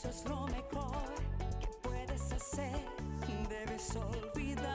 Eso es lo mejor que puedes hacer. Debes olvidar